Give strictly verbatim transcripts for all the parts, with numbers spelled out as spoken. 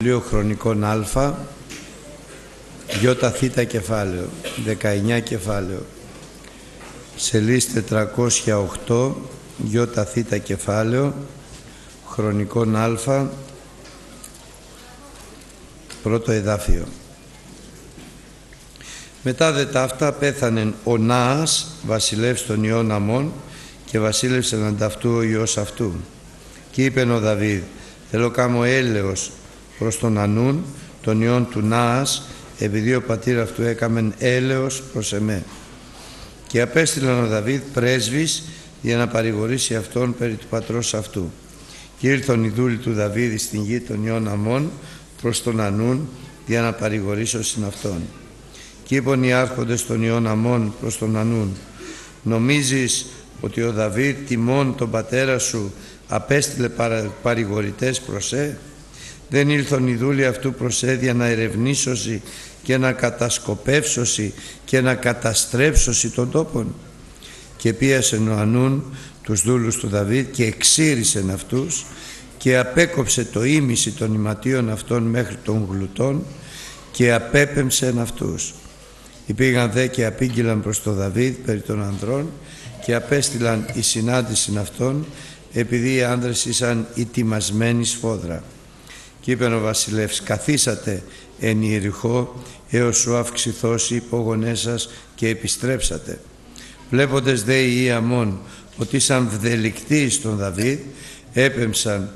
βιβλίο Χρονικών Α, ΙΘ κεφάλαιο, δεκαεννιά κεφάλαιο, σελίδα τετρακόσια οκτώ, ΙΘ κεφάλαιο, Χρονικών Α, πρώτο εδάφιο. Μετά δε ταύτα πέθανεν ο Ναάς, βασιλεύς των ιών Αμών, και βασίλευσεν ανταυτού ο Υιός αυτού. Και είπεν ο Δαβίδ, θέλω κάμω έλεος προς τον Ανούν, τον ιών του Ναάς, επειδή ο πατήρ αυτού έκαμεν έλεος προς εμέ. Και απέστειλαν ο Δαβίδ πρέσβης για να παρηγορήσει αυτόν περί του πατρός αυτού. Και ήρθον οι δούλοι του Δαβίδ στην γη των ιών Αμών προς τον Ανούν για να παρηγορήσωσιν αυτόν. Και είπαν οι άρχοντες των ιών Αμών προς τον Ανούν, νομίζεις ότι ο Δαβίδ τιμών τον πατέρα σου απέστειλε παρηγορητές προς ε? Δεν ήλθον οι δούλοι αυτού προς ε για να ερευνήσωσι και να κατασκοπεύσωσι και να καταστρέψωσι τον τόπον? Και πίασεν ο Ανούν τους δούλους του Δαβίδ και εξήρισεν αυτούς και απέκοψε το ήμιση των ηματίων αυτών μέχρι των γλουτών και απέπεμψεν αυτούς. Υπήγαν δε και απήγγειλαν προς το Δαβίδ περί των ανδρών και απέστειλαν η συνάντηση αυτών, επειδή οι άνδρες ήσαν ετοιμασμένοι σφόδρα. Και είπεν ο βασιλεύς, καθίσατε εν Ιεριχώ έως σου αυξηθώσει οι υπόγονές σας και επιστρέψατε. Βλέποντες δε οι Ιαμών ότι ήσαν βδελικτοί στον Δαβίδ, έπεμψαν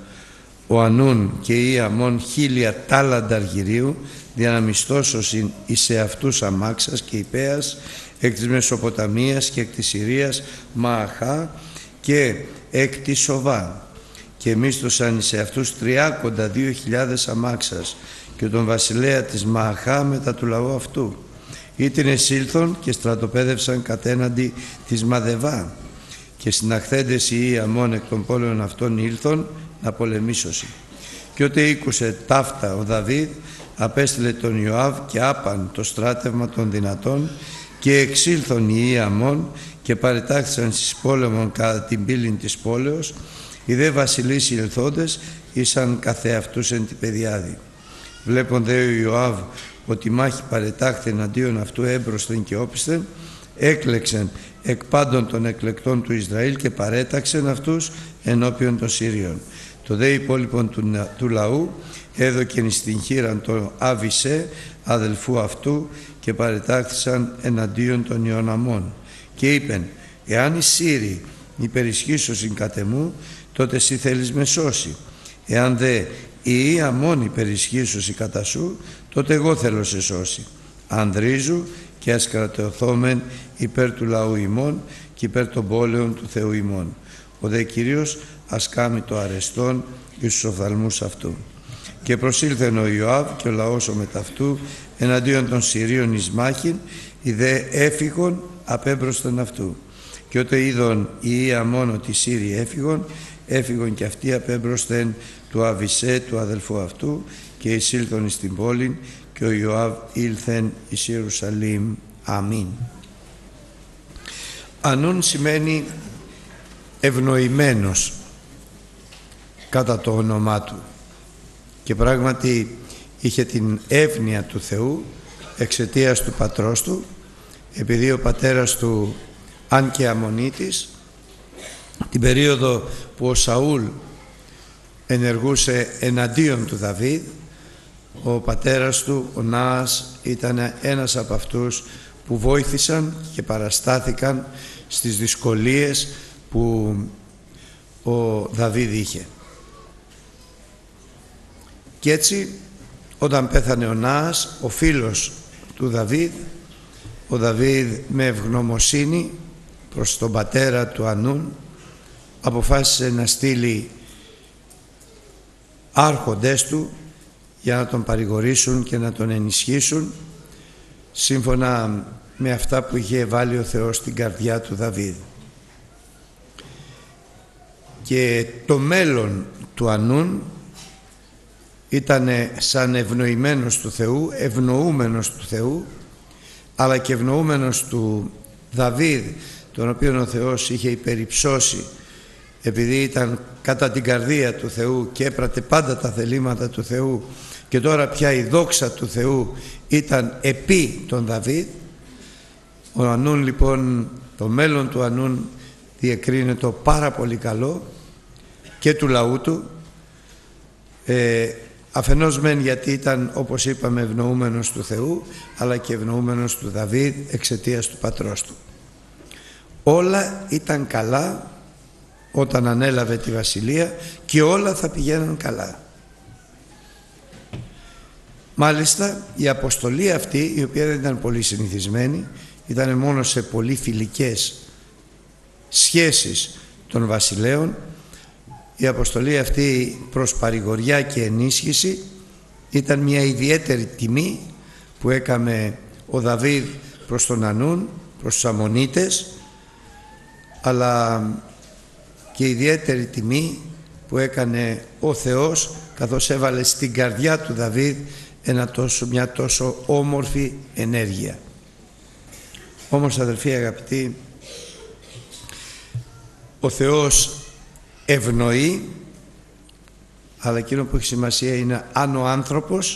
ο Ανούν και οι Ιαμών χίλια τάλαντα αργυρίου για να μισθώσωσιν εις εαυτούς αμάξας και υπέας εκ της Μεσοποταμίας και εκ της Συρίας Μααχά και εκ της Σοβά, και μίσθωσαν εις εαυτούς τριάκοντα δύο χιλιάδες αμάξας και τον βασιλέα της Μααχά μετά του λαού αυτού. Ήτην εσήλθον και στρατοπέδευσαν κατέναντι της Μαδεβά, και συναχθέντες οι Ιαμών εκ των πόλεων αυτών ήλθον να πολεμήσωσι. Και ότε ήκουσε ταύτα ο Δαβίδ, απέστειλε τον Ιωάβ και άπαν το στράτευμα των δυνατών, και εξήλθον οι Ιαμών και παρετάχθησαν στις πόλεμων κατά την πύλην της πόλεως. Οι δε βασιλείς οι ελθόντες ήσαν καθεαυτούς εν τη πεδιάδη. Βλέπον δε ο Ιωάβ ότι η μάχη παρετάχθη εναντίον αυτού έμπροσθεν και όπισθεν, έκλεξεν εκ πάντων των εκλεκτών του Ισραήλ και παρέταξεν αυτούς ενώπιον των Σύριων. Το δε υπόλοιπον του, του λαού έδωκεν εις την χείραν τον Αβισέ, αδελφού αυτού, και παρετάχθησαν εναντίον των ιών Αμών. Και είπεν, εάν οι Σύριοι υπερισχύσωσιν κατ' εμού, τότε εσύ θέλεις με σώσει. Εάν δε οι Αμών υπερισχύσωσιν κατά σου, τότε εγώ θέλω σε σώσει. Ανδρίζου και ας κρατεωθόμεν υπέρ του λαού ημών και υπέρ των πόλεων του Θεού ημών. Ο δε Κύριος ας κάμει το αρεστόν εις τους οφθαλμούς αυτού. Και προσήλθεν ο Ιωάβ και ο λαός ο μεταυτού εναντίον των Συρίων εις μάχην, οι δε έφυγον απέμπροσθεν αυτού. Και ότε είδον οι Ιαμών ότι οι Σύριοι έφυγον, έφυγον και αυτοί απέμπροσθεν του Αβισέ του αδελφού αυτού, και εισήλθον εις την πόλην, και ο Ιωάβ ήλθεν εις Ιερουσαλήμ. Αμήν. Ανούν σημαίνει ευνοημένος κατά το όνομά του, και πράγματι είχε την εύνοια του Θεού εξαιτίας του πατρός του, επειδή ο πατέρας του, αν και Αμμονίτης, την περίοδο που ο Σαούλ ενεργούσε εναντίον του Δαβίδ, ο πατέρας του, ο Ναάς, ήταν ένας από αυτούς που βοήθησαν και παραστάθηκαν στις δυσκολίες που ο Δαβίδ είχε. Και έτσι, όταν πέθανε ο Ναάς, ο φίλος του Δαβίδ, ο Δαβίδ με ευγνωμοσύνη προς τον πατέρα του Ανούν αποφάσισε να στείλει άρχοντες του για να τον παρηγορήσουν και να τον ενισχύσουν σύμφωνα με αυτά που είχε βάλει ο Θεός στην καρδιά του Δαβίδ. Και το μέλλον του Ανούν ήταν σαν ευνοημένος του Θεού, ευνοούμενος του Θεού, αλλά και ευνοούμενος του Δαβίδ, τον οποίο ο Θεός είχε υπεριψώσει επειδή ήταν κατά την καρδία του Θεού και έπρατε πάντα τα θελήματα του Θεού, και τώρα πια η δόξα του Θεού ήταν επί τον Δαβίδ. Ο Ανούν λοιπόν, το μέλλον του Ανούν διεκρίνεται πάρα πολύ καλό και του λαού του, ε, αφενός μεν γιατί ήταν, όπως είπαμε, ευνοούμενος του Θεού, αλλά και ευνοούμενος του Δαβίδ εξαιτίας του πατρός του. Όλα ήταν καλά όταν ανέλαβε τη βασιλεία και όλα θα πηγαίναν καλά. Μάλιστα η αποστολή αυτή, η οποία δεν ήταν πολύ συνηθισμένη, ήταν μόνο σε πολύ φιλικές σχέσεις των βασιλέων, η αποστολή αυτή προς παρηγοριά και ενίσχυση ήταν μια ιδιαίτερη τιμή που έκαμε ο Δαβίδ προς τον Ανούν, προς τους Αμμονίτες, αλλά και ιδιαίτερη τιμή που έκανε ο Θεός, καθώς έβαλε στην καρδιά του Δαβίδ ένα τόσο, μια τόσο όμορφη ενέργεια. Όμως, αδελφοί αγαπητοί, ο Θεός ευνοεί, αλλά εκείνο που έχει σημασία είναι αν ο άνθρωπος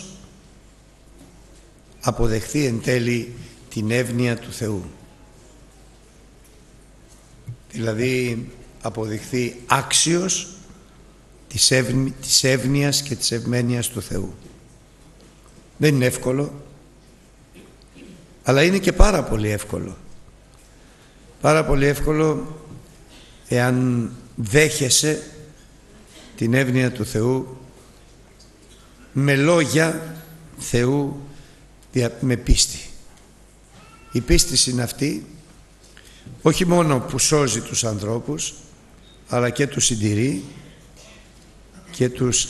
αποδεχθεί εν τέλει την εύνοια του Θεού, δηλαδή αποδειχθεί άξιος της, εύνη, της εύνοιας και της ευμένειας του Θεού. Δεν είναι εύκολο, αλλά είναι και πάρα πολύ εύκολο. Πάρα πολύ εύκολο εάν δέχεσαι την εύνοια του Θεού με λόγια Θεού, με πίστη. Η πίστη είναι αυτή, όχι μόνο που σώζει τους ανθρώπους, αλλά και τους συντηρεί και τους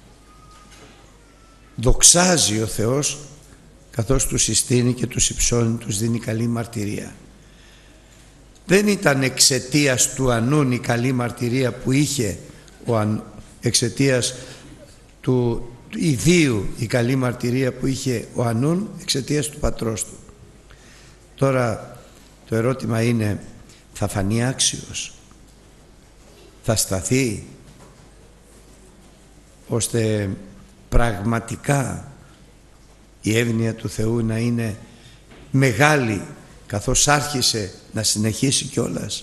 δοξάζει ο Θεός, καθώς τους συστήνει και τους υψώνει, τους δίνει καλή μαρτυρία. Δεν ήταν εξαιτίας του Ανούν η καλή μαρτυρία που είχε ο Αν, εξαιτίας του, του ιδίου η καλή μαρτυρία που είχε ο Ανούν, εξαιτίας του πατρός του. Τώρα το ερώτημα είναι, θα φανεί άξιος, θα σταθεί, ώστε πραγματικά η εύνοια του Θεού να είναι μεγάλη, καθώς άρχισε να συνεχίσει κιόλας.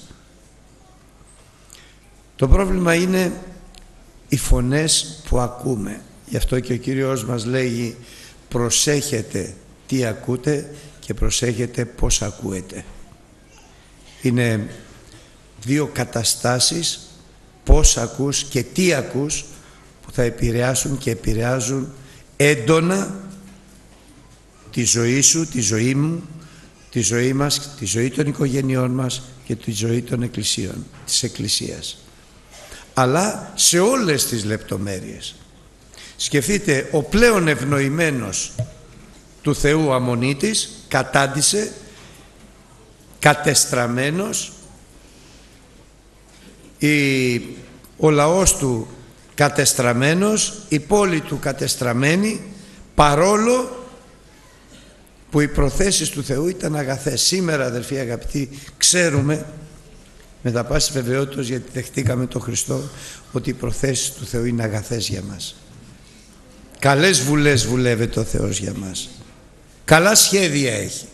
Το πρόβλημα είναι οι φωνές που ακούμε. Γι' αυτό και ο Κύριος μας λέγει, προσέχετε τι ακούτε και προσέχετε πώς ακούετε. Είναι δύο καταστάσεις, πώς ακούς και τι ακούς, που θα επηρεάσουν και επηρεάζουν έντονα τη ζωή σου, τη ζωή μου, τη ζωή μας, τη ζωή των οικογενειών μας και τη ζωή των εκκλησίων, της Εκκλησίας. Αλλά σε όλες τις λεπτομέρειες. Σκεφτείτε, ο πλέον ευνοημένος του Θεού Αμμονίτης κατάντησε, κατεστραμμένος, η, ο λαός του κατεστραμμένος, η πόλη του κατεστραμμένη, παρόλο που οι προθέσεις του Θεού ήταν αγαθές. Σήμερα, αδελφοί αγαπητοί, ξέρουμε με τα πάση βεβαιότητας, γιατί δεχτήκαμε τον Χριστό, ότι οι προθέσεις του Θεού είναι αγαθές για μας. Καλές βουλές βουλεύεται ο Θεός για μας. Καλά σχέδια έχει.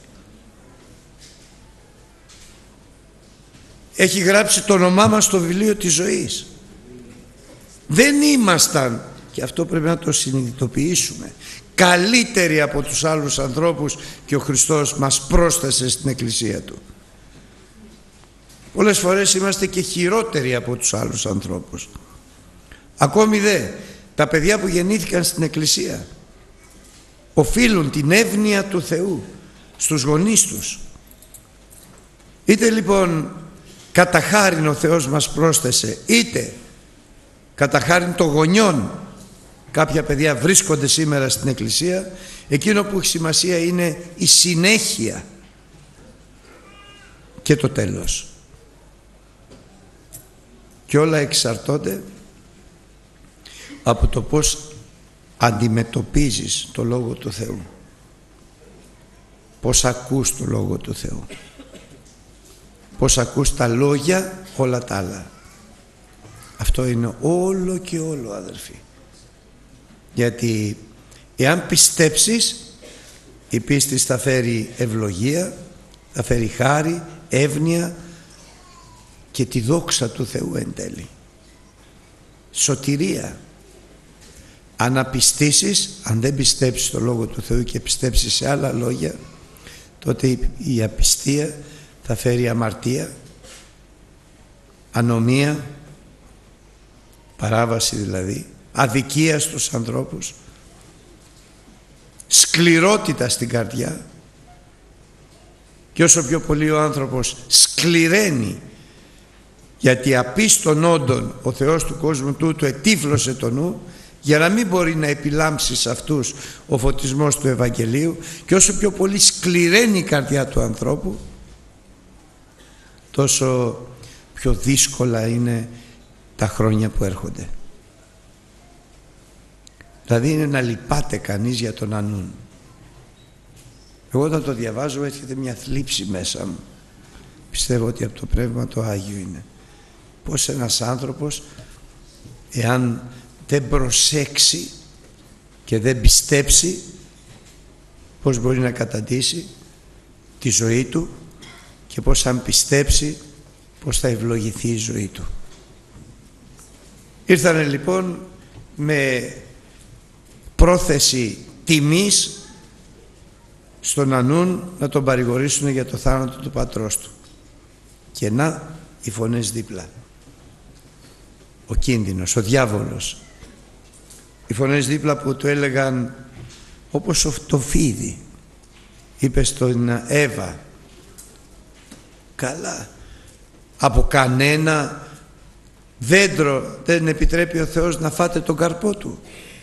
Έχει γράψει το όνομά μας στο βιβλίο της ζωής. Δεν ήμασταν, και αυτό πρέπει να το συνειδητοποιήσουμε, καλύτεροι από τους άλλους ανθρώπους και ο Χριστός μας πρόσθεσε στην Εκκλησία Του. Πολλές φορές είμαστε και χειρότεροι από τους άλλους ανθρώπους. Ακόμη δε, τα παιδιά που γεννήθηκαν στην Εκκλησία οφείλουν την εύνοια του Θεού στους γονείς τους. Είτε λοιπόν κατά χάριν ο Θεός μας πρόσθεσε, είτε κατά χάριν των γονιών κάποια παιδιά βρίσκονται σήμερα στην Εκκλησία, εκείνο που έχει σημασία είναι η συνέχεια και το τέλος. Και όλα εξαρτώνται από το πώς αντιμετωπίζεις το Λόγο του Θεού, πώς ακούς το Λόγο του Θεού, πώς ακούς τα λόγια όλα τα άλλα. Αυτό είναι όλο και όλο, αδελφοί. Γιατί εάν πιστέψεις, η πίστη θα φέρει ευλογία, θα φέρει χάρη, εύνοια και τη δόξα του Θεού εν τέλει. Σωτηρία. Αν απιστήσεις, αν δεν πιστέψεις στο Λόγο του Θεού και πιστέψεις σε άλλα λόγια, τότε η απιστία θα φέρει αμαρτία, ανομία, παράβαση δηλαδή, αδικία στους ανθρώπους, σκληρότητα στην καρδιά. Και όσο πιο πολύ ο άνθρωπος σκληραίνει, γιατί απίστων όντων ο Θεός του κόσμου τούτου ετύφλωσε το νου, για να μην μπορεί να επιλάμψει σε αυτούς ο φωτισμός του Ευαγγελίου, και όσο πιο πολύ σκληραίνει η καρδιά του ανθρώπου, τόσο πιο δύσκολα είναι τα χρόνια που έρχονται. Δηλαδή είναι να λυπάται κανείς για τον ανούν. Εγώ όταν το διαβάζω έρχεται μια θλίψη μέσα μου. Πιστεύω ότι από το Πνεύμα το Άγιο είναι. Πως ένας άνθρωπος, εάν δεν προσέξει και δεν πιστέψει, πως μπορεί να καταντήσει τη ζωή του, και πως αν πιστέψει, πως θα ευλογηθεί η ζωή του. Ήρθανε λοιπόν με πρόθεση τιμής στον Ανούν να τον παρηγορήσουν για το θάνατο του πατρός του. Και να οι φωνές δίπλα. Ο κίνδυνος, ο διάβολος. Οι φωνές δίπλα που του έλεγαν, όπως το φίδι είπε στον Εύα, καλά, από κανένα δέντρο δεν επιτρέπει ο Θεός να φάτε τον καρπό του.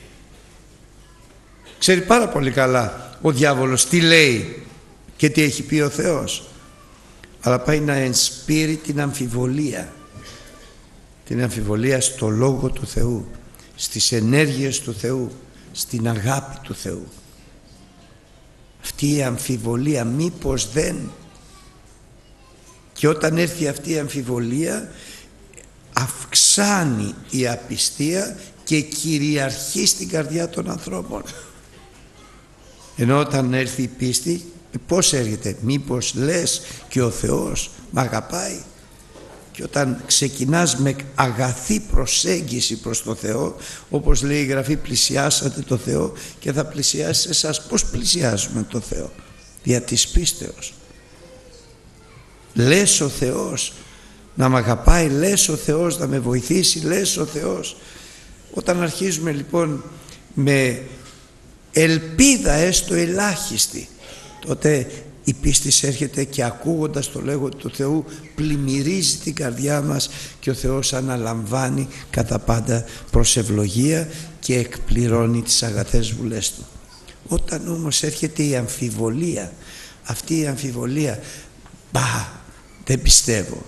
Ξέρει πάρα πολύ καλά ο διάβολος τι λέει και τι έχει πει ο Θεός, αλλά πάει να ενσπείρει την αμφιβολία, την αμφιβολία στο Λόγο του Θεού, στις ενέργειες του Θεού, στην αγάπη του Θεού. Αυτή η αμφιβολία, μήπως δεν, και όταν έρθει αυτή η αμφιβολία αυξάνει η απιστία και κυριαρχεί στην καρδιά των ανθρώπων. Ενώ όταν έρθει η πίστη, πώς έρχεται, μήπως λες και ο Θεός μ' αγαπάει. Και όταν ξεκινάς με αγαθή προσέγγιση προς το Θεό, όπως λέει η Γραφή, πλησιάσατε το Θεό και θα πλησιάσει εσάς. Πώς πλησιάζουμε το Θεό? Δια της πίστεως. Λες ο Θεός να μ' αγαπάει, λες ο Θεός να με βοηθήσει, λες ο Θεός. Όταν αρχίζουμε λοιπόν με ελπίδα έστω ελάχιστη, τότε η πίστη έρχεται και ακούγοντας το Λόγο του Θεού πλημμυρίζει την καρδιά μας και ο Θεός αναλαμβάνει κατά πάντα προς ευλογία και εκπληρώνει τις αγαθές βουλές Του. Όταν όμως έρχεται η αμφιβολία, αυτή η αμφιβολία, μπα, δεν πιστεύω,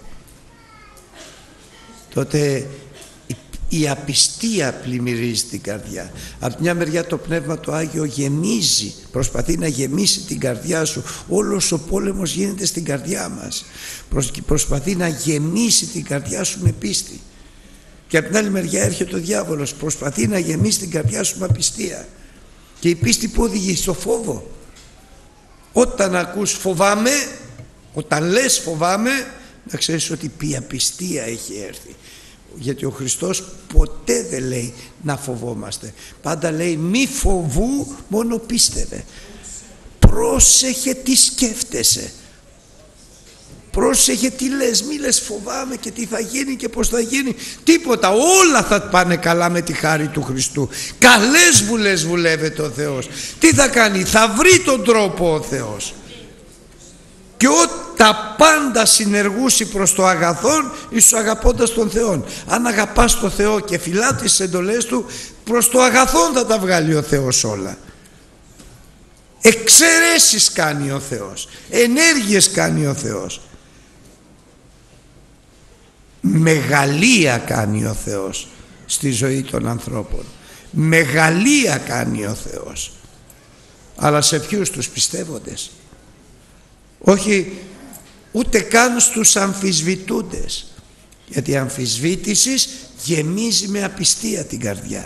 τότε η απιστία πλημμυρίζει την καρδιά. Από μια μεριά το Πνεύμα το Άγιο γεμίζει, προσπαθεί να γεμίσει την καρδιά σου. Όλος ο πόλεμος γίνεται στην καρδιά μας. Προσπαθεί να γεμίσει την καρδιά σου με πίστη. Και από την άλλη μεριά έρχεται ο διάβολος, προσπαθεί να γεμίσει την καρδιά σου με απιστία. Και η πίστη που οδηγεί στο φόβο. Όταν ακούς φοβάμαι, όταν λες φοβάμαι, να ξέρεις ότι η απιστία έχει έρθει. Γιατί ο Χριστός ποτέ δεν λέει να φοβόμαστε. Πάντα λέει μη φοβού, μόνο πίστευε. Πρόσεχε τι σκέφτεσαι. Πρόσεχε τι λες, μη λες φοβάμαι και τι θα γίνει και πως θα γίνει. Τίποτα, όλα θα πάνε καλά με τη χάρη του Χριστού. Καλές βουλές βουλεύεται ο Θεός. Τι θα κάνει? Θα βρει τον τρόπο ο Θεός. Και ό, τα πάντα συνεργούσι προς το αγαθόν εις τους αγαπώντας τον Θεόν. Αν αγαπάς τον Θεό και φυλά τις εντολές Του, προς το αγαθόν θα τα βγάλει ο Θεός όλα. Εξαιρέσεις κάνει ο Θεός, ενέργειες κάνει ο Θεός, μεγαλεία κάνει ο Θεός στη ζωή των ανθρώπων. Μεγαλεία κάνει ο Θεός. Αλλά σε ποιους? Τους πιστεύοντες. Όχι ούτε καν στους αμφισβητούντες. Γιατί η αμφισβήτηση γεμίζει με απιστία την καρδιά.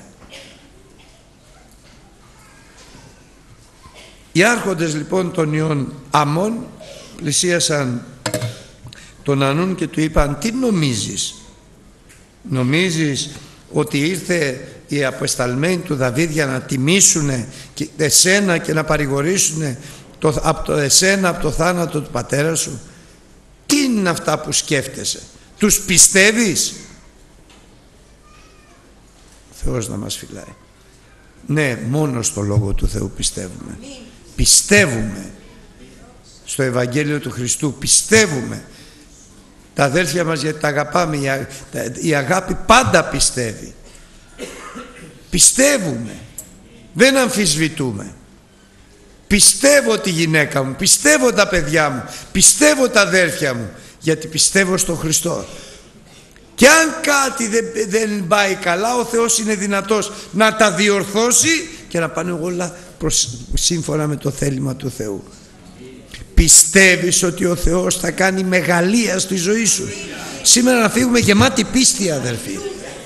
Οι άρχοντες λοιπόν των ιών Αμών πλησίασαν τον Ανούν και του είπαν, τι νομίζεις? Νομίζεις ότι ήρθε οι απεσταλμένοι του Δαβίδ για να τιμήσουν εσένα και να παρηγορήσουν το, από το, εσένα από το θάνατο του πατέρα σου? Τι είναι αυτά που σκέφτεσαι? Τους πιστεύεις? Θεός να μας φυλάει. Ναι, μόνο στο Λόγο του Θεού πιστεύουμε. Πιστεύουμε στο Ευαγγέλιο του Χριστού. Πιστεύουμε τα αδέρφια μας, γιατί τα αγαπάμε. Η αγάπη πάντα πιστεύει. Πιστεύουμε, δεν αμφισβητούμε. Πιστεύω τη γυναίκα μου, πιστεύω τα παιδιά μου, πιστεύω τα αδέρφια μου, γιατί πιστεύω στον Χριστό. Και αν κάτι δεν, δεν πάει καλά, ο Θεός είναι δυνατός να τα διορθώσει και να πάνε όλα προς, σύμφωνα με το θέλημα του Θεού. Πιστεύεις ότι ο Θεός θα κάνει μεγαλεία στη ζωή σου? Σήμερα να φύγουμε γεμάτη πίστη, αδερφοί.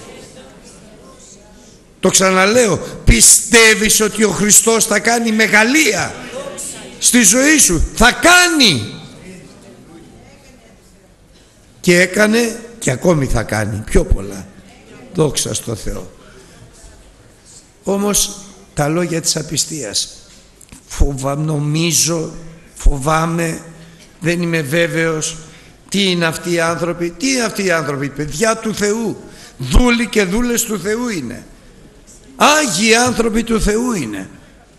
Το ξαναλέω, πιστεύεις ότι ο Χριστός θα κάνει μεγαλεία στη ζωή σου? Θα κάνει. Και έκανε και ακόμη θα κάνει πιο πολλά. Δόξα στο Θεό. Όμως τα λόγια της απιστίας, φοβάμαι, νομίζω, φοβάμαι, δεν είμαι βέβαιος, τι είναι αυτοί οι άνθρωποι? Τι είναι αυτοί οι άνθρωποι? Παιδιά του Θεού, δούλοι και δούλες του Θεού είναι, Άγιοι άνθρωποι του Θεού είναι.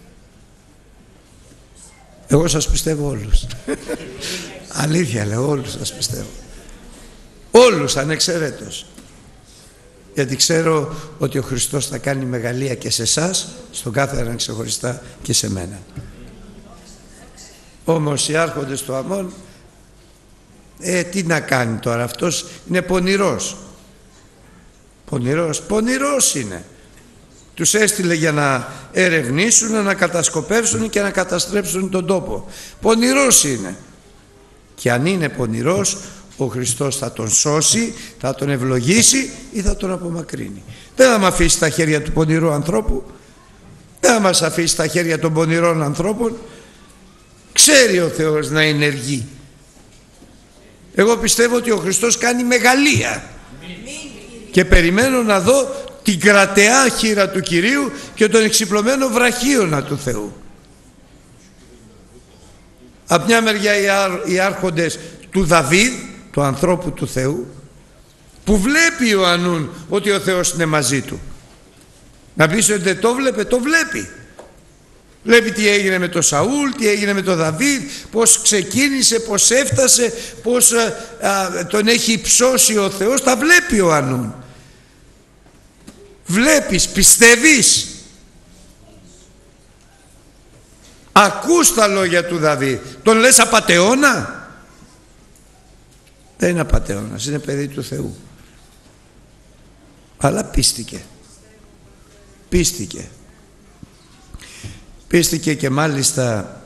Εγώ σας πιστεύω όλους. Αλήθεια λέω, όλους σας πιστεύω. Όλους ανεξαιρέτως. Γιατί ξέρω ότι ο Χριστός θα κάνει μεγαλεία και σε εσάς, στον κάθε έναν ξεχωριστά, και σε μένα. Όμως οι άρχοντες του Αμών, ε, τι να κάνει τώρα, αυτός είναι πονηρός. Πονηρός, πονηρός είναι. Τους έστειλε για να ερευνήσουν, να κατασκοπεύσουν και να καταστρέψουν τον τόπο. Πονηρός είναι. Και αν είναι πονηρός, ο Χριστός θα τον σώσει, θα τον ευλογήσει ή θα τον απομακρύνει. Δεν θα με αφήσει στα χέρια του πονηρού ανθρώπου, δεν θα μας αφήσει στα χέρια των πονηρών ανθρώπων. Ξέρει ο Θεός να ενεργεί. Εγώ πιστεύω ότι ο Χριστός κάνει μεγαλεία και περιμένω να δω την κρατεά χείρα του Κυρίου και τον εξυπλωμένο βραχίωνα του Θεού. Από μια μεριά οι άρχοντες του Δαβίδ, του ανθρώπου του Θεού, που βλέπει ο Ανούν ότι ο Θεός είναι μαζί του. Να πεις ότι δεν το βλέπε, το βλέπει. Βλέπει τι έγινε με τον Σαούλ, τι έγινε με τον Δαβίδ, πως ξεκίνησε, πως έφτασε, πως α, α, τον έχει υψώσει ο Θεός. Τα βλέπει ο Ανούν. Βλέπεις, πιστεύεις? Ακούς τα λόγια του Δαβίδ, τον λες απατεώνα? Δεν είναι απατεώνας, είναι παιδί του Θεού. Αλλά πίστηκε. Πίστηκε. Πίστηκε και μάλιστα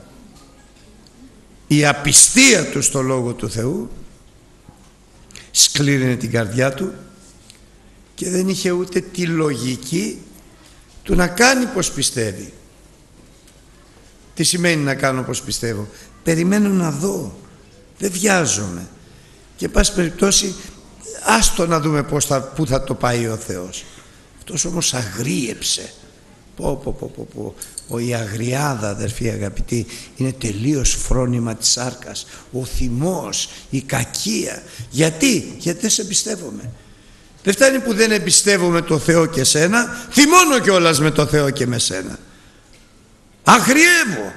η απιστία του στο Λόγο του Θεού σκλήρινε την καρδιά του και δεν είχε ούτε τη λογική του να κάνει πως πιστεύει. Τι σημαίνει να κάνω πως πιστεύω? Περιμένω να δω, δεν βιάζομαι. Και πάση περιπτώσει άστο να δούμε πώς θα, πού θα το πάει ο Θεός. Αυτός όμως αγρίεψε. Πω, πω, πω, πω, πω. Ο, η αγριάδα, αδερφοί αγαπητοί, είναι τελείως φρόνημα της σάρκας. Ο θυμός, η κακία. Γιατί? Γιατί δεν σε εμπιστεύομαι. Δεν φτάνει που δεν εμπιστεύομαι το Θεό και σένα, θυμώνω κιόλας με το Θεό και με σένα. Αγριεύω.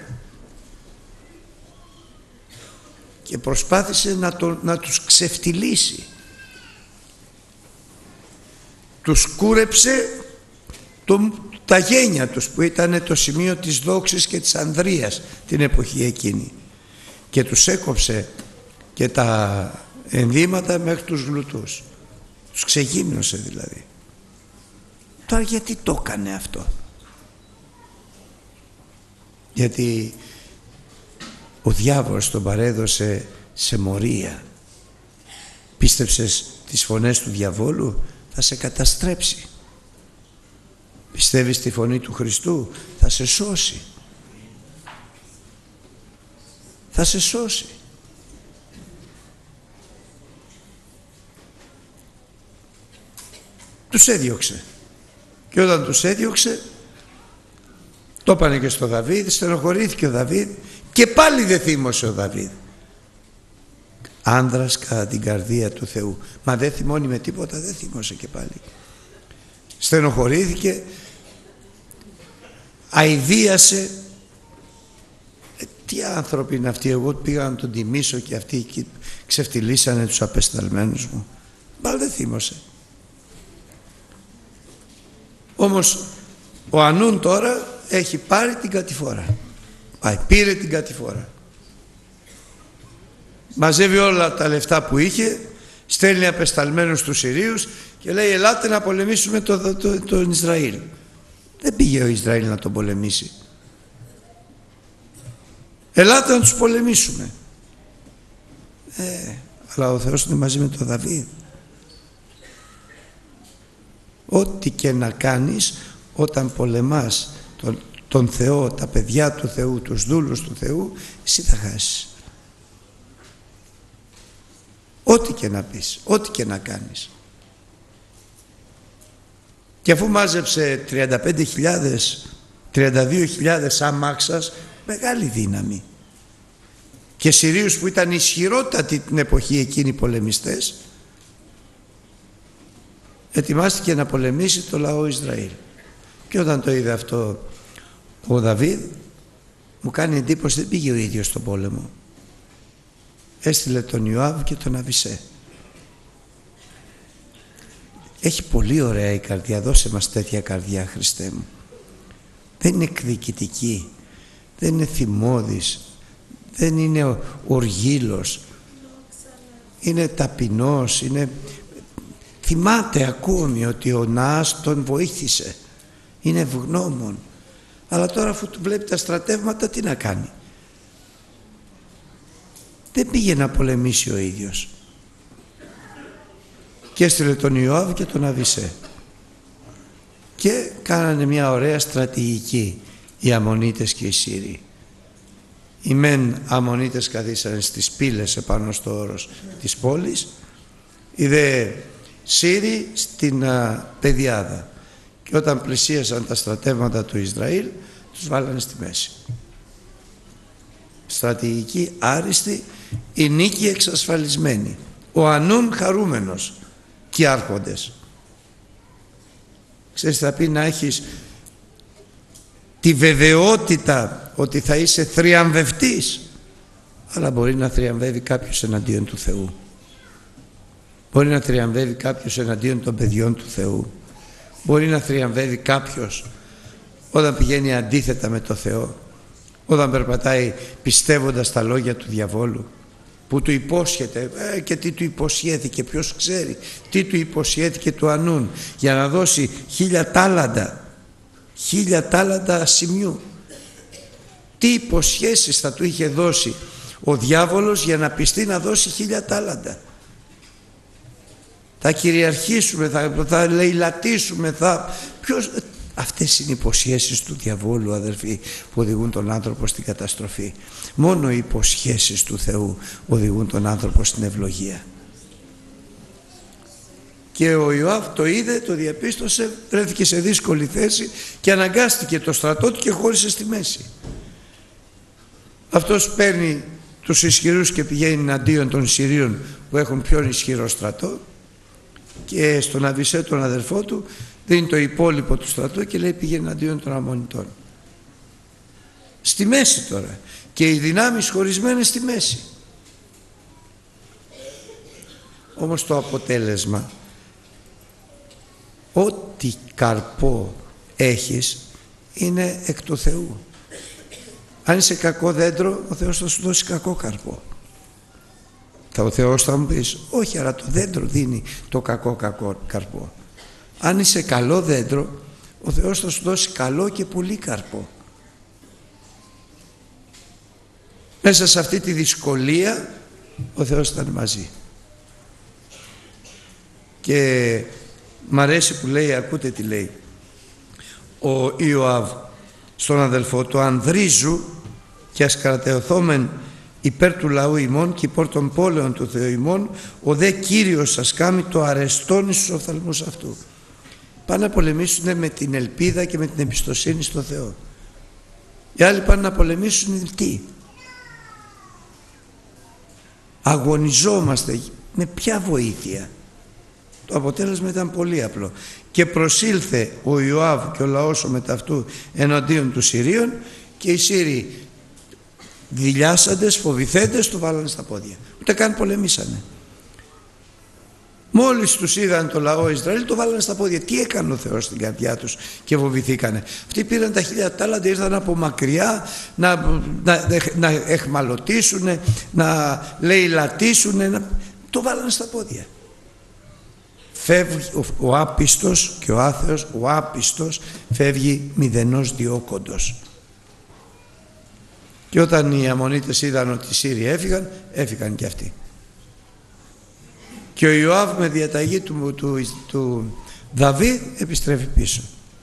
Και προσπάθησε να, το, να τους ξεφτυλίσει. Τους κούρεψε το, τα γένια τους, που ήταν το σημείο της δόξης και της ανδρείας την εποχή εκείνη, και τους έκοψε και τα ενδύματα μέχρι τους γλουτούς. Τους ξεγύμνωσε δηλαδή. Τώρα γιατί το έκανε αυτό? Γιατί ο διάβολος τον παρέδωσε σε μορία. Πίστεψες τις φωνές του διαβόλου? Θα σε καταστρέψει. Πιστεύεις τη φωνή του Χριστού? Θα σε σώσει. Θα σε σώσει. Τους έδιωξε. Και όταν τους έδιωξε, το είπανε και στο Δαβίδ, στενοχωρήθηκε ο Δαβίδ και πάλι δεν θύμωσε ο Δαβίδ. Άνδρας κατά την καρδία του Θεού. Μα δεν θυμώνει με τίποτα, δεν θύμωσε και πάλι. Στενοχωρήθηκε, αηδίασε. Ε, τι άνθρωποι είναι αυτοί? Εγώ πήγα να τον τιμήσω και αυτοί ξεφτυλίσανε τους απεσταλμένους μου. Μα δεν θύμωσε. Όμως ο Ανούν τώρα έχει πάρει την κατηφόρα. Πάει, πήρε την κατηφόρα. Μαζεύει όλα τα λεφτά που είχε, στέλνει απεσταλμένους στους Συρίους και λέει ελάτε να πολεμήσουμε το, το, το, τον Ισραήλ. Δεν πήγε ο Ισραήλ να τον πολεμήσει. Ελάτε να τους πολεμήσουμε. Ε, αλλά ο Θεός είναι μαζί με τον Δαβίδ. Ό,τι και να κάνεις όταν πολεμάς τον, τον Θεό, τα παιδιά του Θεού, τους δούλους του Θεού, εσύ θα χάσεις. Ό,τι και να πεις, ό,τι και να κάνεις. Και αφού μάζεψε τριάντα πέντε χιλιάδες, τριάντα δύο χιλιάδες αμάξας, μεγάλη δύναμη. Και Συρίους που ήταν ισχυρότατοι την εποχή εκείνη πολεμιστές, ετοιμάστηκε να πολεμήσει το λαό Ισραήλ. Και όταν το είδε αυτό ο Δαβίδ, μου κάνει εντύπωση, δεν πήγε ο ίδιος στον πόλεμο. Έστειλε τον Ιωάβ και τον Αβισέ. Έχει πολύ ωραία η καρδιά, δώσε μας τέτοια καρδιά Χριστέ μου. Δεν είναι εκδικητική, δεν είναι θυμώδης, δεν είναι οργήλος, είναι ταπεινός, είναι... θυμάται ακόμη ότι ο Ναάς τον βοήθησε, είναι ευγνώμων. Αλλά τώρα αφού του βλέπει τα στρατεύματα, τι να κάνει? Δεν πήγε να πολεμήσει ο ίδιος. Και έστειλε τον Ιωάβ και τον Αβισέ. Και κάνανε μια ωραία στρατηγική οι Αμμονίτες και οι Σύριοι. Οι μεν Αμμονίτες καθίσανε στις πύλες επάνω στο όρος της πόλης, οι δε Σύριοι στην α, πεδιάδα. Και όταν πλησίασαν τα στρατεύματα του Ισραήλ, τους βάλανε στη μέση. Στρατηγική άριστη, η νίκη εξασφαλισμένη. Ο Ανούν χαρούμενος και οι άρχοντες. Ξέρεις, θα πει να έχεις τη βεβαιότητα ότι θα είσαι θριαμβευτής, αλλά μπορεί να θριαμβεύει κάποιος εναντίον του Θεού. Μπορεί να θριαμβεύει κάποιος εναντίον των παιδιών του Θεού. Μπορεί να θριαμβεύει κάποιος όταν πηγαίνει αντίθετα με το Θεό, όταν περπατάει πιστεύοντας τα λόγια του διαβόλου, που του υπόσχεται, ε, και τι του υποσχέθηκε, ποιος ξέρει τι του υποσχέθηκε του Ανούν, για να δώσει χίλια τάλαντα, χίλια τάλαντα σημειού. Τι υποσχέσεις θα του είχε δώσει ο διάβολος για να πιστεί να δώσει χίλια τάλαντα? Θα κυριαρχήσουμε, θα, θα λαιλατήσουμε, θα... Ποιος... Αυτές είναι οι υποσχέσεις του διαβόλου, αδερφοί, που οδηγούν τον άνθρωπο στην καταστροφή. Μόνο οι υποσχέσεις του Θεού οδηγούν τον άνθρωπο στην ευλογία. Και ο Ιωάβ το είδε, το διαπίστωσε, βρέθηκε σε δύσκολη θέση και αναγκάστηκε το στρατό του και χώρισε στη μέση. Αυτός παίρνει τους ισχυρούς και πηγαίνει εναντίον των Συρίων που έχουν πιο ισχυρό στρατό, και στον Αβισέ, τον αδερφό του, δίνει το υπόλοιπο του στρατού και λέει πήγαινε εναντίον των Αμμονιτών. Στη μέση τώρα, και οι δυνάμεις χωρισμένες στη μέση. Όμως το αποτέλεσμα, ό,τι καρπό έχεις είναι εκ του Θεού. Αν είσαι κακό δέντρο, ο Θεός θα σου δώσει κακό καρπό. Θα ο Θεός θα μου πεις, όχι, αλλά το δέντρο δίνει το κακό κακό καρπό. Αν είσαι καλό δέντρο, ο Θεός θα σου δώσει καλό και πολύ καρπό. Μέσα σε αυτή τη δυσκολία ο Θεός ήταν μαζί. Και μ' αρέσει που λέει, ακούτε τι λέει ο Ιωάβ στον αδελφό του: «Ανδρίζου και ας κρατεωθόμεν υπέρ του λαού ημών και υπέρ των πόλεων του Θεού ημών, ο δε Κύριος σας κάμει το αρεστόν εις τους οφθαλμούς αυτού». Πάνε να πολεμήσουν με την ελπίδα και με την εμπιστοσύνη στο Θεό. Οι άλλοι πάνε να πολεμήσουν τι? Αγωνιζόμαστε. Με ποια βοήθεια? Το αποτέλεσμα ήταν πολύ απλό. «Και προσήλθε ο Ιωάβ και ο λαός ο μεταυτού εναντίον του Συρίων, και οι Σύριοι δειλιάσαντες, φοβηθέντες, το βάλανε στα πόδια». Ούτε καν πολεμήσανε. Μόλις τους είδαν το λαό Ισραήλ, το βάλανε στα πόδια. Τι έκανε ο Θεός στην καρδιά τους και φοβηθήκανε? Αυτοί πήραν τα χίλια τάλαντα, ήρθαν από μακριά να, να, να εχμαλωτήσουν, να λαιλατήσουν, να... το βάλανε στα πόδια. Φεύγει ο, ο άπιστος και ο άθεος, ο άπιστος φεύγει μηδενός διώκοντος. Και όταν οι Αμμονίτες είδαν ότι οι Σύριοι έφυγαν, έφυγαν και αυτοί. Και ο Ιωάβ με διαταγή του, του, του Δαβίδ επιστρέφει πίσω.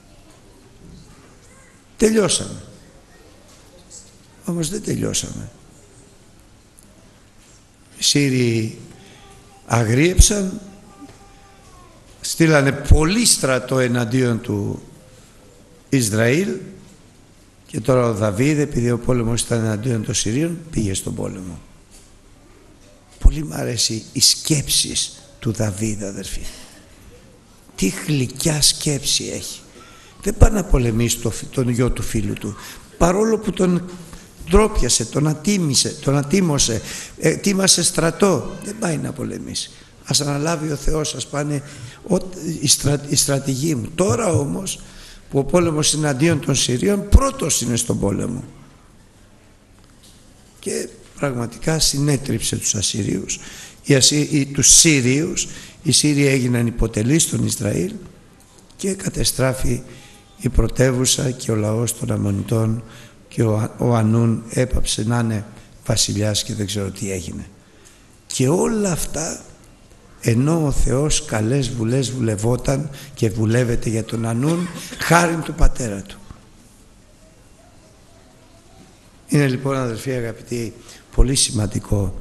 Τελειώσαμε. Όμως δεν τελειώσαμε. Οι Σύριοι αγρίεψαν, στείλανε πολύ στρατό εναντίον του Ισραήλ, και τώρα ο Δαβίδ, επειδή ο πόλεμος ήταν εναντίον των Συρίων, πήγε στον πόλεμο. Πολύ μου αρέσει η σκέψη του Δαβίδ, αδερφοί. Τι γλυκιά σκέψη έχει. Δεν πάει να πολεμήσει το, τον γιο του φίλου του, παρόλο που τον ντρόπιασε, τον ατίμησε, τον ατίμωσε, ετοίμασε στρατό. Δεν πάει να πολεμήσει. Ας αναλάβει ο Θεός, ας πάνε η, στρα, η στρατηγή μου. Τώρα όμως που ο πόλεμος είναι αντίον των Συρίων, πρώτος είναι στον πόλεμο. Και πραγματικά συνέτριψε τους Ασσυρίους, οι Ασσυ, οι, τους Σύριους. Οι Σύριοι έγιναν υποτελείς στον Ισραήλ και κατεστράφη η πρωτεύουσα και ο λαός των Αμμονιτών, και ο, ο Ανούν έπαψε να είναι βασιλιάς και δεν ξέρω τι έγινε. Και όλα αυτά ενώ ο Θεός καλές βουλές βουλευόταν και βουλεύεται για τον Ανούν χάριν του πατέρα του. Είναι λοιπόν, αδελφοί αγαπητοί, πολύ σημαντικό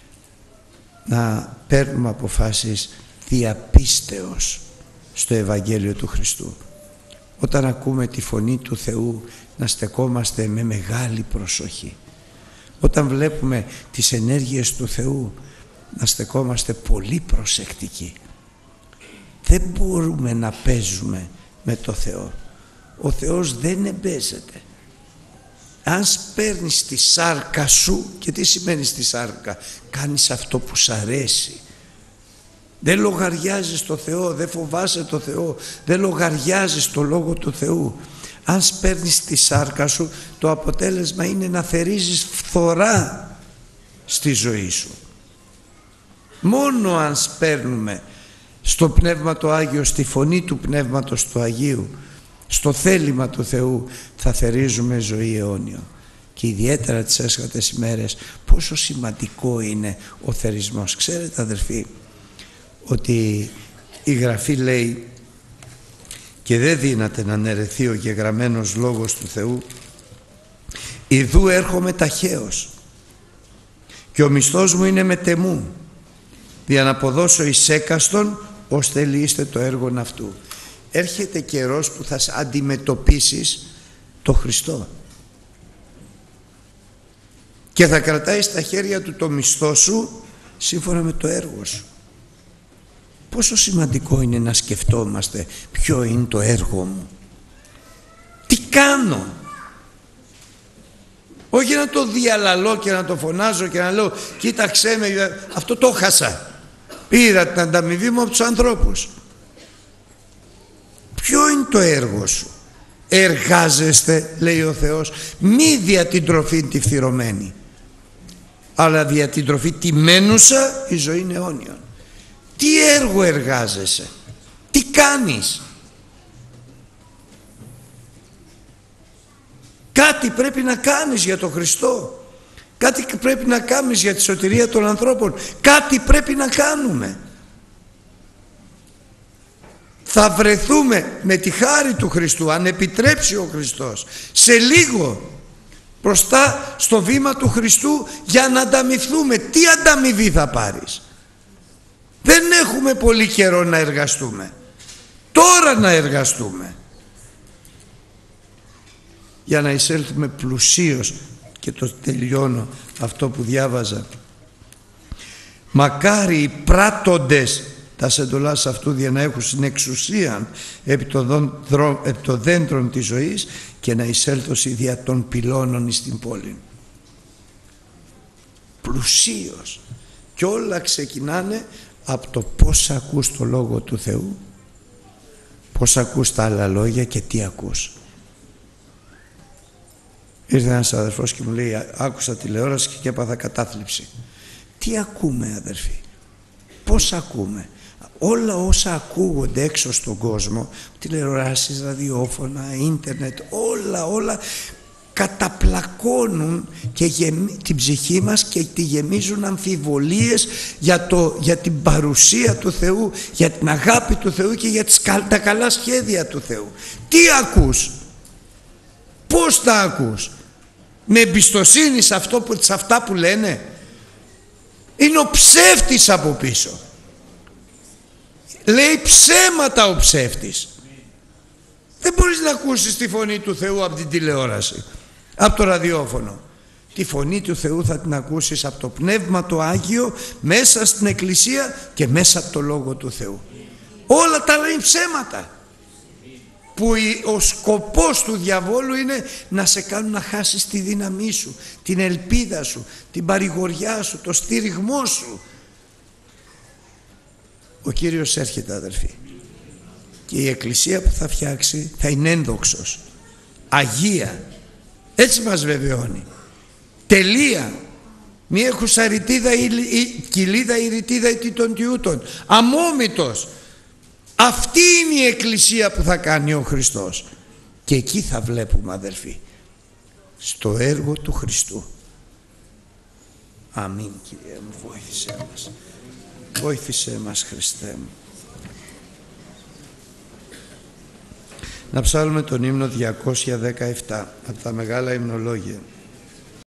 να παίρνουμε αποφάσεις διαπίστεως στο Ευαγγέλιο του Χριστού. Όταν ακούμε τη φωνή του Θεού, να στεκόμαστε με μεγάλη προσοχή. Όταν βλέπουμε τις ενέργειες του Θεού, να στεκόμαστε πολύ προσεκτικοί. Δεν μπορούμε να παίζουμε με το Θεό. Ο Θεός δεν εμπέζεται. Αν σπέρνεις τη σάρκα σου, και τι σημαίνει στη σάρκα? Κάνεις αυτό που σ' αρέσει. Δεν λογαριάζεις το Θεό, δεν φοβάσαι το Θεό, δεν λογαριάζεις το Λόγο του Θεού. Αν σπέρνεις τη σάρκα σου, το αποτέλεσμα είναι να θερίζεις φθορά στη ζωή σου. Μόνο αν σπέρνουμε στο Πνεύμα το Άγιο, στη φωνή του Πνεύματος του Αγίου, στο θέλημα του Θεού, θα θερίζουμε ζωή αιώνιο. Και ιδιαίτερα τις έσχατες ημέρες, πόσο σημαντικό είναι ο θερισμός. Ξέρετε, αδερφοί, ότι η Γραφή λέει, και δεν δύναται να αναιρεθεί ο γεγραμμένος λόγος του Θεού, «Ιδού έρχομαι ταχαίως και ο μισθός μου είναι μετεμού, για να αποδώσω εις έκαστον ως θέλει είστε το έργον αυτού». Έρχεται καιρός που θα αντιμετωπίσεις το Χριστό και θα κρατάει στα χέρια του το μισθό σου σύμφωνα με το έργο σου. Πόσο σημαντικό είναι να σκεφτόμαστε ποιο είναι το έργο μου, τι κάνω. Όχι να το διαλαλώ και να το φωνάζω και να λέω κοίταξέ με, αυτό το χάσα, πήρα την ανταμοιβή μου από τους ανθρώπους. Ποιο είναι το έργο σου? Εργάζεστε, λέει ο Θεός, μη δια την τροφή τη φθηρωμένη, αλλά δια την τροφή τη μένουσα η ζωή είναι αιώνιον. Τι έργο εργάζεσαι? Τι κάνεις? Κάτι πρέπει να κάνεις για τον Χριστό. Κάτι πρέπει να κάνεις για τη σωτηρία των ανθρώπων. Κάτι πρέπει να κάνουμε. θα βρεθούμε με τη χάρη του Χριστού, αν επιτρέψει ο Χριστός, σε λίγο μπροστά στο βήμα του Χριστού για να ανταμοιφθούμε. Τι ανταμοιβή θα πάρεις? Δεν έχουμε πολύ καιρό να εργαστούμε. Τώρα να εργαστούμε για να εισέλθουμε πλουσίως. Και το τελειώνω αυτό που διάβαζα. Μακάρι οι πράττοντες τα εντολάς αυτού για να έχουν στην εξουσία επί το δέντρον της ζωής και να εισέλθωση δια των πυλώνων εις την πόλη. Πλουσίως. Και όλα ξεκινάνε από το πώς ακούς το Λόγο του Θεού, πώς ακούς τα άλλα λόγια και τι ακούς. Ήρθε ένας αδερφός και μου λέει, άκουσα τηλεόραση και έπαθα κατάθλιψη. Τι ακούμε, αδερφοί? Πώς ακούμε? Όλα όσα ακούγονται έξω στον κόσμο, τηλεοράσεις, ραδιόφωνα, ίντερνετ, όλα όλα καταπλακώνουν και γεμί, την ψυχή μας και τη γεμίζουν αμφιβολίες για, το, για την παρουσία του Θεού, για την αγάπη του Θεού και για τις, τα καλά σχέδια του Θεού. Τι ακούς? Πώς τα ακούς? Με εμπιστοσύνη σε, αυτό που, σε αυτά που λένε? Είναι ο ψεύτης από πίσω. Λέει ψέματα ο ψεύτης. Δεν μπορείς να ακούσεις τη φωνή του Θεού από την τηλεόραση, από το ραδιόφωνο. Τη φωνή του Θεού θα την ακούσεις από το Πνεύμα το Άγιο, μέσα στην Εκκλησία και μέσα από το Λόγο του Θεού. Όλα τα λένε ψέματα, που ο σκοπός του διαβόλου είναι να σε κάνουν να χάσεις τη δύναμή σου, την ελπίδα σου, την παρηγοριά σου, το στήριγμό σου. Ο Κύριος έρχεται, αδερφοί, και η Εκκλησία που θα φτιάξει θα είναι ένδοξος, αγία. Έτσι μας βεβαιώνει. Τελεία. Μη έχουσα ρητίδα ή κοιλίδα ή ρητίδα ή των τιούτων. Αμόμητος. Αυτή είναι η Εκκλησία που θα κάνει ο Χριστός. Και εκεί θα βλέπουμε, αδερφοί, στο έργο του Χριστού. Αμήν, Κύριε μου, βοήθησέ μας. Βοήθησέ μας, Χριστέ μου. Να ψάλουμε τον ύμνο διακόσια δεκαεπτά από τα μεγάλα υμνολόγια.